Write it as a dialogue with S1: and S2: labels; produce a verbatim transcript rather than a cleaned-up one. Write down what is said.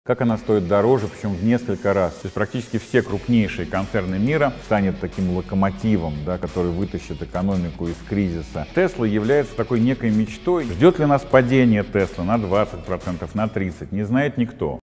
S1: Как она стоит дороже, причем в несколько раз. То есть практически все крупнейшие концерны мира станет таким локомотивом, да, который вытащит экономику из кризиса. Tesla является такой некой мечтой. Ждет ли нас падение Tesla на двадцать процентов, на тридцать процентов, не знает никто.